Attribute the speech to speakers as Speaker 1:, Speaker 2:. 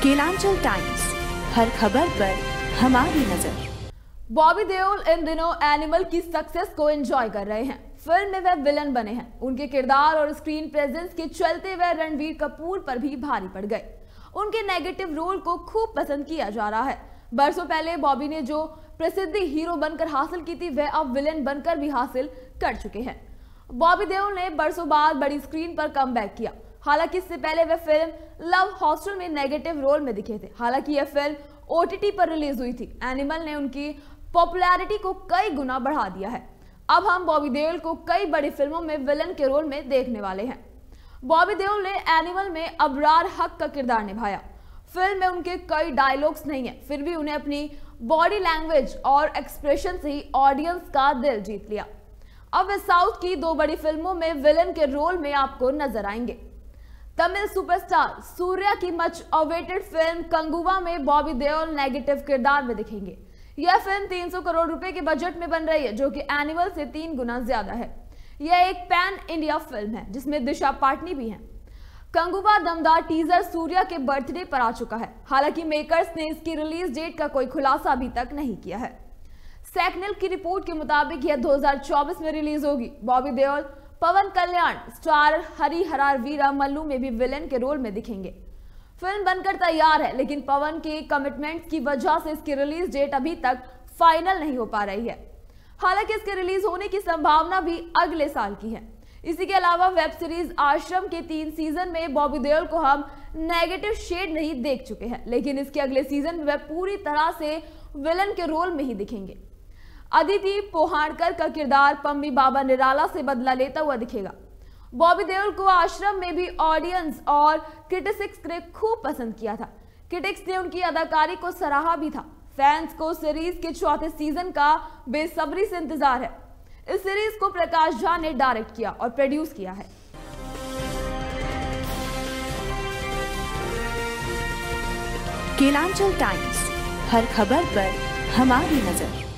Speaker 1: Kelanchal times, हर खबर पर हमारी नजर।
Speaker 2: बॉबी देओल इन दिनों एनिमल की सक्सेस को एंजॉय कर रहे हैं। फिल्म में वह विलन बने हैं। उनके किरदार और स्क्रीन प्रेजेंस के चलते वह रणवीर कपूर पर भी भारी पड़ गए। उनके नेगेटिव रोल को खूब पसंद किया जा रहा है। बरसों पहले बॉबी ने जो प्रसिद्धि हीरो बनकर हासिल की थी, वह अब विलन बनकर भी हासिल कर चुके हैं। बॉबी देओल ने बरसों बाद बड़ी स्क्रीन पर कमबैक किया। हालांकि इससे पहले वह फिल्म लव हॉस्टल में नेगेटिव रोल में दिखे थे। हालांकि यह फिल्म OTT पर रिलीज हुई थी। एनिमल ने उनकी पॉपुलैरिटी को कई गुना बढ़ा दिया है। अब हम बॉबी देओल को कई बड़ी फिल्मों में विलन के रोल में देखने वाले हैं। बॉबी देओल ने एनिमल में अबरार हक का किरदार निभाया। फिल्म में उनके कई डायलॉग्स नहीं है, फिर भी उन्हें अपनी बॉडी लैंग्वेज और एक्सप्रेशन से ही ऑडियंस का दिल जीत लिया। अब वे साउथ की 2 बड़ी फिल्मों में विलन के रोल में आपको नजर आएंगे। तमिल सुपरस्टार सूर्या की मच अवेटेड फिल्म कंगुवा में बॉबी देओल नेगेटिव किरदार में दिखेंगे। यह फिल्म 300 करोड़ रुपए के बजट में बन रही है, जो कि एनिमल से 3 गुना ज्यादा है। यह एक पैन इंडिया फिल्म है जिसमें दिशा पाटनी भी हैं। कंगुवा दमदार टीजर सूर्या के बर्थडे पर आ चुका है। हालांकि मेकर्स ने इसकी रिलीज डेट का कोई खुलासा अभी तक नहीं किया है। सैकनेल की रिपोर्ट के मुताबिक यह 2024 में रिलीज होगी। बॉबी देओल पवन कल्याण स्टार हरिहरार वीरा मल्लू में भी विलेन के रोल में दिखेंगे। फिल्म बनकर तैयार है, लेकिन पवन के कमिटमेंट्स की वजह से इसकी रिलीज डेट अभी तक फाइनल नहीं हो पा रही है। हालांकि इसके रिलीज होने की संभावना भी अगले साल की है। इसी के अलावा वेब सीरीज आश्रम के 3 सीजन में बॉबी देओल को हम नेगेटिव शेड नहीं देख चुके हैं, लेकिन इसके अगले सीजन में वह पूरी तरह से विलन के रोल में ही दिखेंगे। अदिति पोहाड़कर का किरदार पम्मी बाबा निराला से बदला लेता हुआ दिखेगा। बॉबी देओल को आश्रम में भी ऑडियंस और क्रिटिक्स ने खूब पसंद किया था। क्रिटिक्स ने उनकी अदाकारी को सराहा भी था। फैंस को सीरीज के 4थे सीजन का बेसब्री से इंतजार है। इस सीरीज को प्रकाश झा ने डायरेक्ट किया और प्रोड्यूस किया है।
Speaker 1: केलांचल टाइम्स, हर खबर पर हमारी नजर।